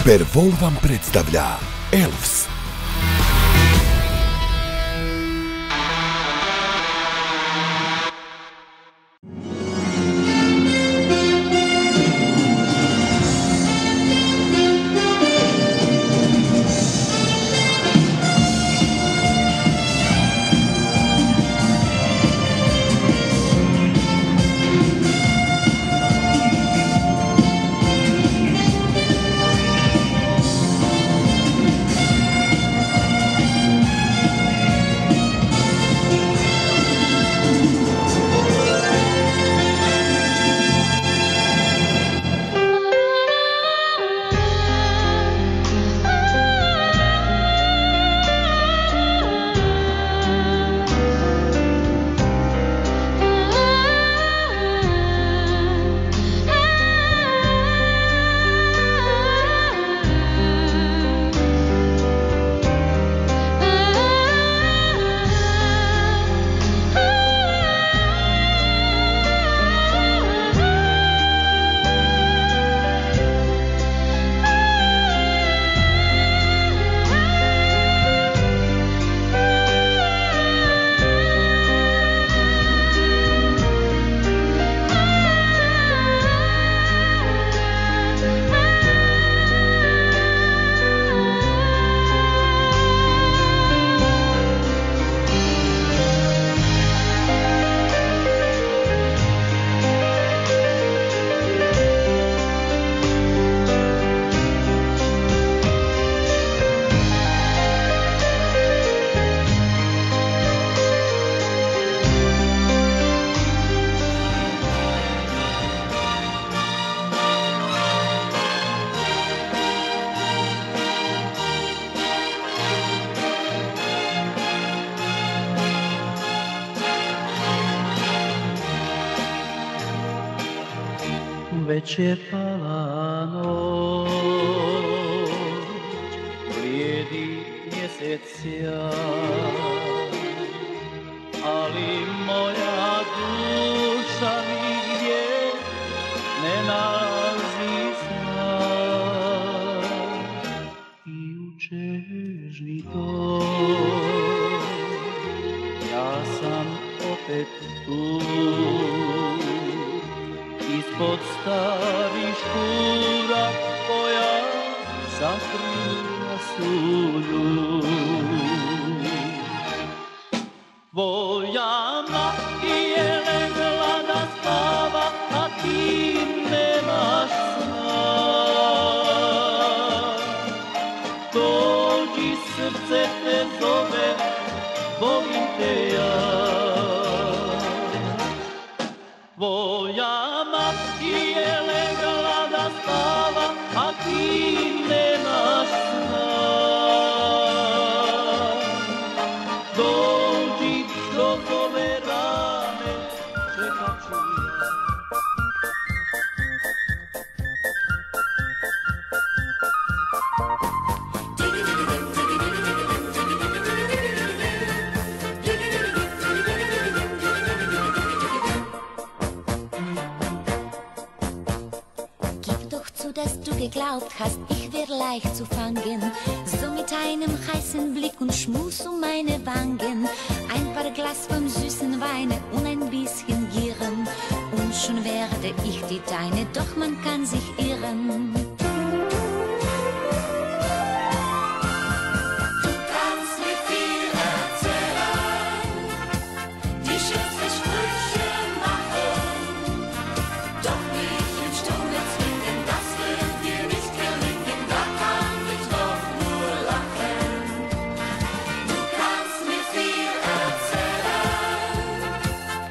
Hypervol vam predstavlja Elves. Već je pala noć, blijedi mjesec sjaj, ali moja duša nigdje ne nalazi sna. I u čežni dom, ja sam opet tu. Ispod starih škura koja sakrila su ljud. Tvoja mati je legla da spava, a ti nemaš sna. Dođi, srce te zove, volim te ja. Tvoja mati je legla da spava, a ti nemaš sna. Dođi, kroz ove rane, čekat ću ja. Dass du geglaubt hast, ich wär leicht zu fangen, so mit einem heißen Blick und Schmus meine Wangen, ein paar Glas vom süßen Weine und ein bisschen Gieren, und schon werde ich die deine, doch man kann sich irren.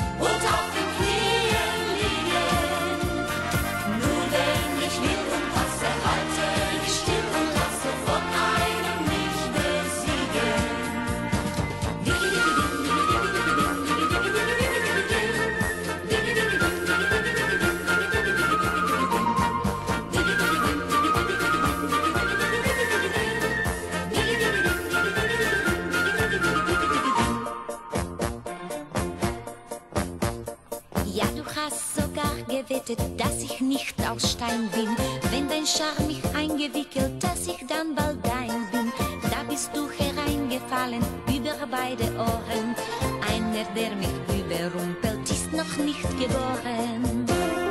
Nur wenn ich will und was bedeutet, dass ich nicht aus Stein bin. Wenn dein Charme mich eingewickelt, dass ich dann bald dein bin. Da bist du hereingefallen, über beide Ohren. Einer, der mich überrumpelt, ist noch nicht geboren.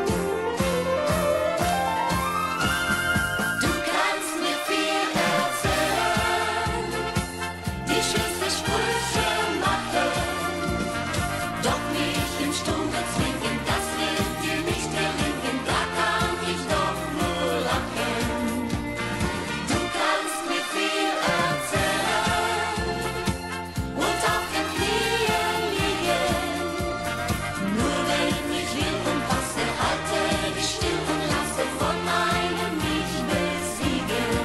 Du kannst mir viel erzählen, die schönste Sprüche machen, doch mich im Sturm bezwingen, das wird dir nicht gelingen, da kann ich doch nur lachen. Du kannst mir viel erzählen und auf den Knien liegen, nur wenn ich will und passe, halte dich still und lasse von einem mich besiegen.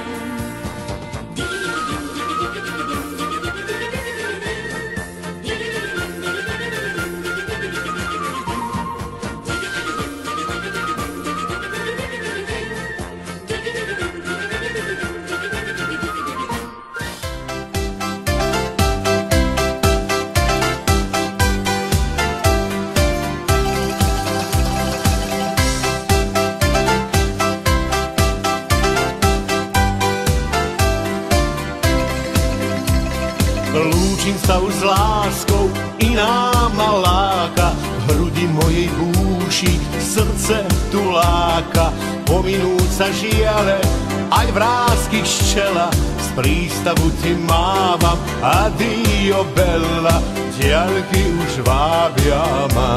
Lúčim sa už s láskou, iná ma láka, v hrudi mojej búši srdce tu láka. Pominúť sa žiale, aj vrásky ščela, z prístavu ti mávam, adio bella, diaľky už vábia ma.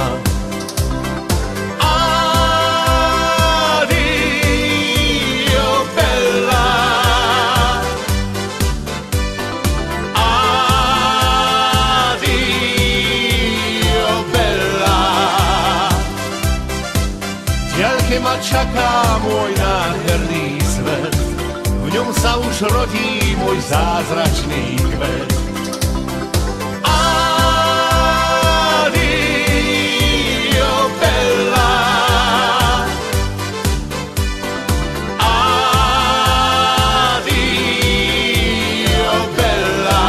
Diaľke ma čaká môj nádherný svet, v ňom sa už rodí môj zázračný kvet. Adio bella, adio bella,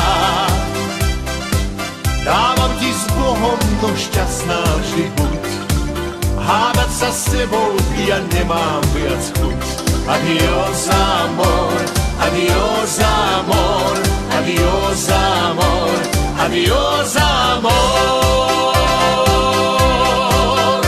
dávam ti s Bohom no šťastná vždy buď. Hádať sa s tebou ja nemám viac chuť. Adios amor, adios amor, adios amor, adios amor.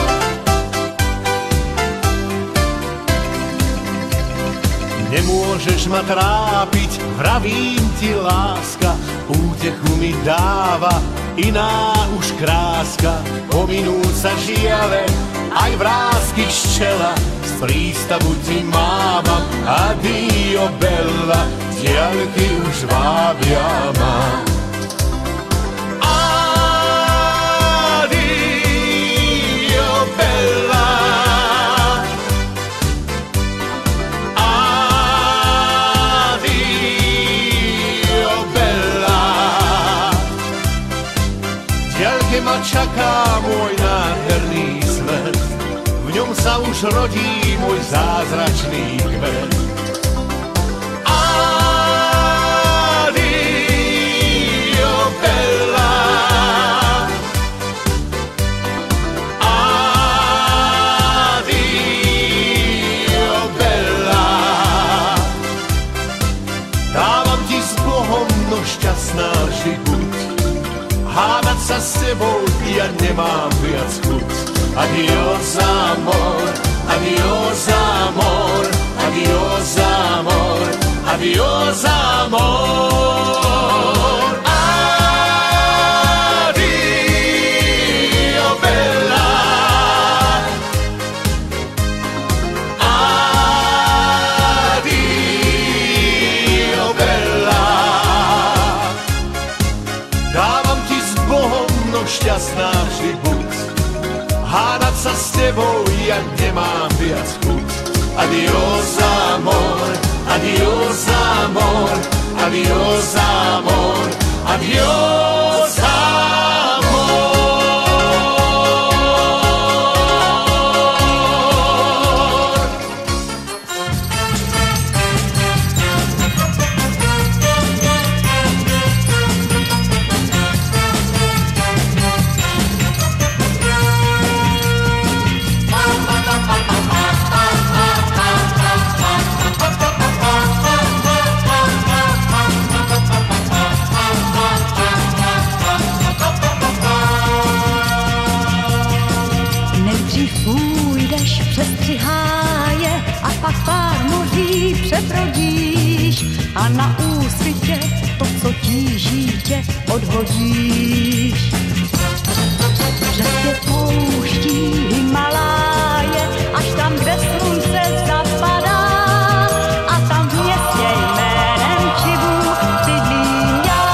Nemôžeš ma trápiť, vravím ti láska, útechu mi dáva iná už kráska. Pominúť sa žiale, aj vrásky ščela, z prístavu ti mávam, adio bella, diaľky už vábia ma. Adio bella, adio bella, diaľke ma čaká môj nádherný svet, v ňom sa už rodí môj zázračný kvet. Adio bella, adio bella, dávam ti s Bohom no šťastná vždy buď. Hádať sa s tebou ja nemám viac chuť. Adios amor, adios amor, adios amor, adios amor. Adio bella, adio bella, dávam ti s Bohom no šťastná vždy buď. Hádať sa s tebou ja nemám viac chuť. Adios amor, adios amor, adios amor, adios amor. Přestřiháje a pak pár moří přebrodíš a na úsvitě to, co tíží, tě odhodíš. Přes tě pouští Himaláje, až tam, kde slunce zapadá, a tam v městě jménem Čibu bydlím já.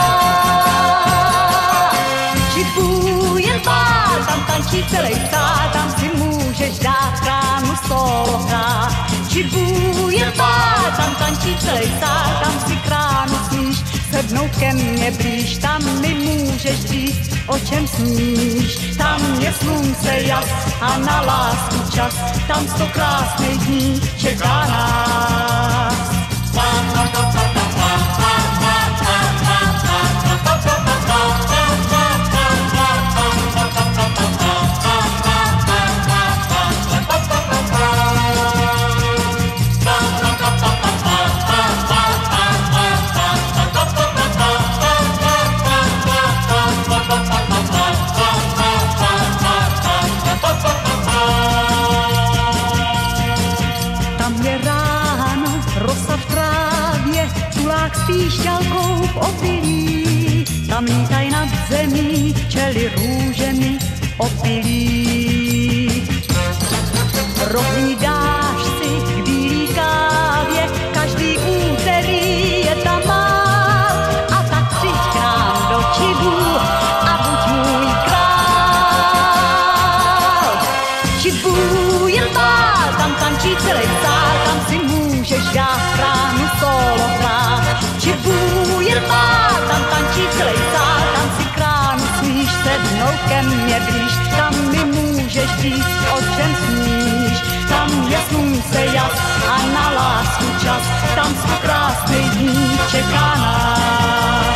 Čibu jen pár, tam tančí celý stát, tam si můžeš dát kránu solo hrát. Čibu jen pár, tam tančí celý stát, tam si kránu smíš sednout ke mně blíž, tam mi můžeš říct, o čem sníš. Tam je slunce jas a na lásku čas, tam 100 krásných dní čeká nás. S píšťalkou v opilí, tam lítaj nad zemí včely růžemi opilí. Prohlídáš si k bílý kávě, každý úterý je tam mál, a tak přijď k nám do Čibu a buď můj král. Čibu jen pár, tam tančí celý sál, tam si můžeš dát kránu solo hrát. Čibu jen pár, tam tančí celý sál, tam si kránu smíš sednout ke mně blíž, tam mi můžeš říct, o čem sníš. Tam je slunce jas a na lásku čas, tam 100 krásných dní čeká nás.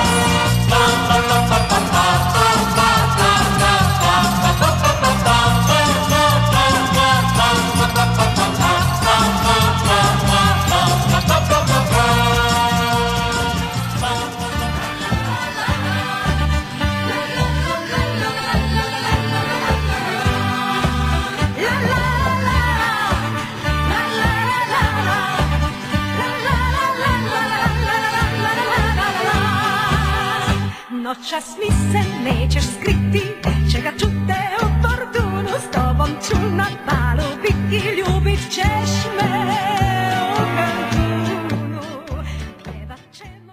No čas mi se nećeš skriti, čega ću te u Bordunu, s tobom ću na balu biti i ljubit ćeš me u Cancunu. Pjevat ćemo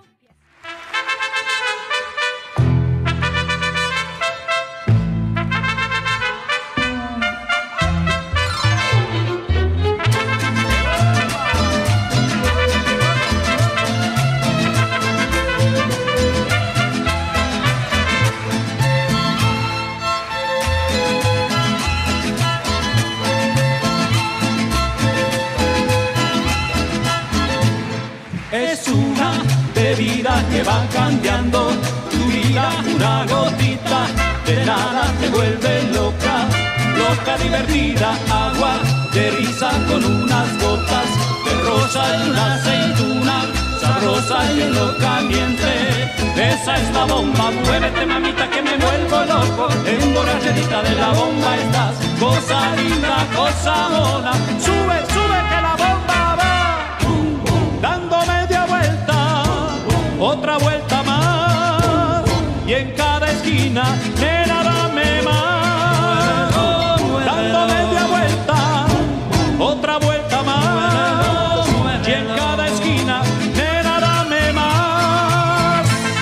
Es una bebida que va cambiando tu vida, una gotita de nada te vuelve loca, loca divertida, agua de risa con unas gotas de rosa y una aceituna, sabrosa y en lo caliente. Esa es la bomba, muévete mamita que me vuelvo loco, emborrachadita de la bomba estás, cosa linda, cosa mona, sube, sube que la bomba va, dando media vuelta, otra vuelta más, y en cada esquina, nena, dame más, dando media vuelta, otra vuelta más, y en cada esquina, nena, dame más.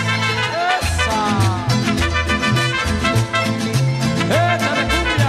¡Esa! ¡Esa de cumbia!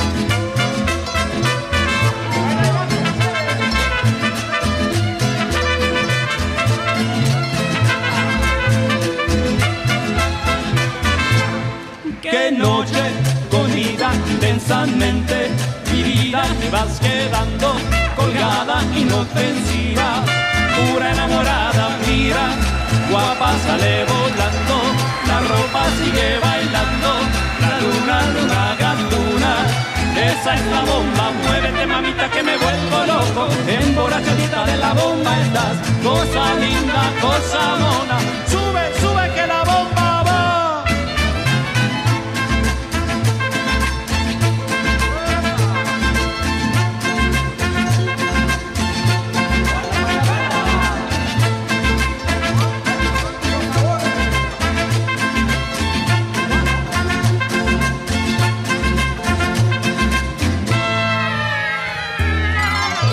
Qué noche con ida intensamente, mi vida te vas quedando colgada, inofensiva, pura enamorada, mira, guapa sale volando, la ropa sigue bailando, la luna, luna gatuna, esa es la bomba, muévete mamita que me vuelvo loco, emborrachadita de la bomba estás, cosa linda, cosa mona, sube, sube que la bomba va.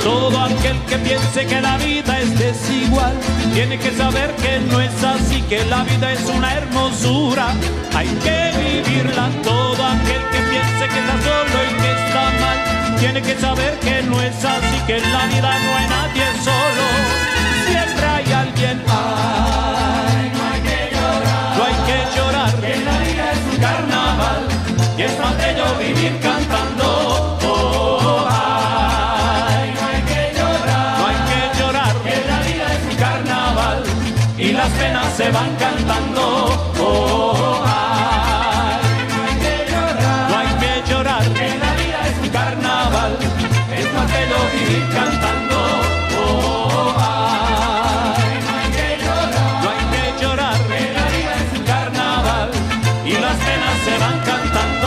Todo aquel que piense que la vida es desigual tiene que saber que no es así, que la vida es una hermosura, hay que vivirla. Todo aquel que piense que está solo y que está mal tiene que saber que no es así, que en la vida no hay nadie solo, siempre hay alguien. Ay, no hay que llorar, no hay que llorar, que la vida es un carnaval y es más bello vivir cantando. Oh, ay, no hay que llorar, que la vida es un carnaval y las penas se van cantando. Oh, ay, no hay que llorar, que la vida es un carnaval, es más bello vivir cantando. Oh, ay, no hay que llorar, que la vida es un carnaval y las penas se van cantando.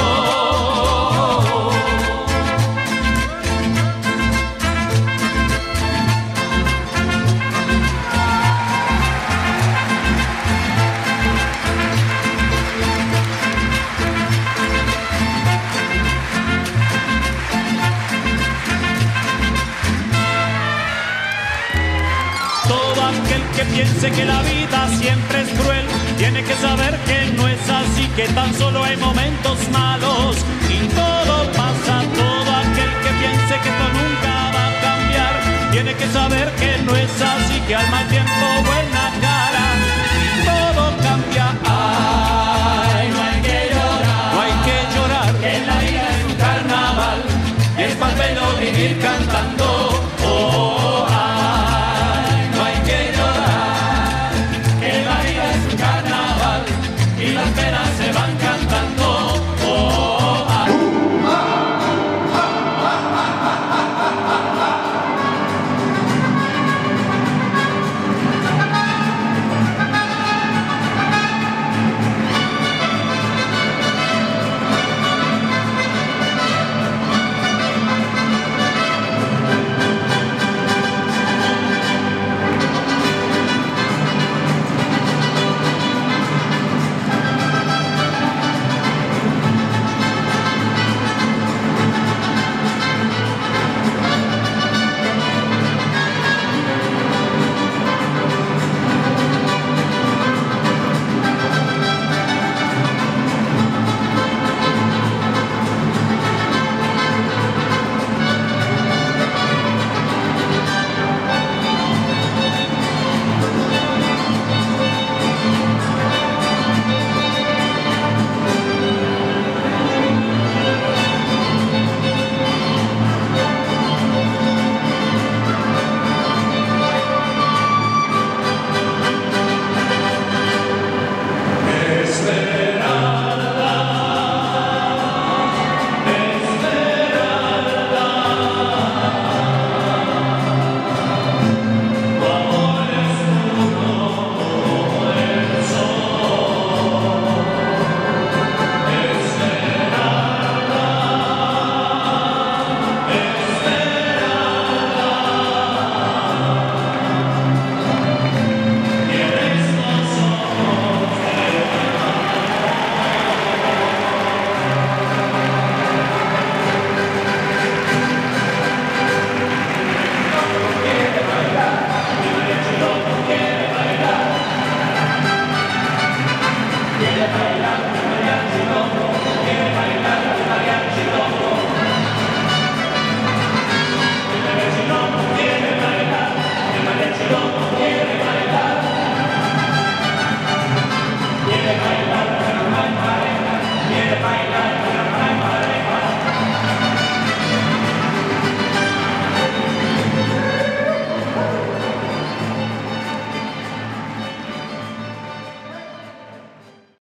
Todo aquel que piense que la vida siempre es cruel tiene que saber que no es así, que tan solo hay momentos malos y todo pasa. Todo aquel que piense que esto nunca va a cambiar tiene que saber que no es así, que al mal tiempo buena cara y todo cambia. Ay, no hay que llorar, que la vida es un carnaval y es más bello vivir cantando.